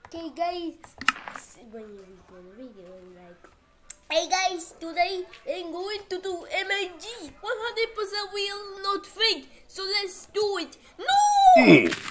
Okay guys, when you record a video like, hey guys, today I'm going to do MIG. 100% will not fake, so let's do it. No!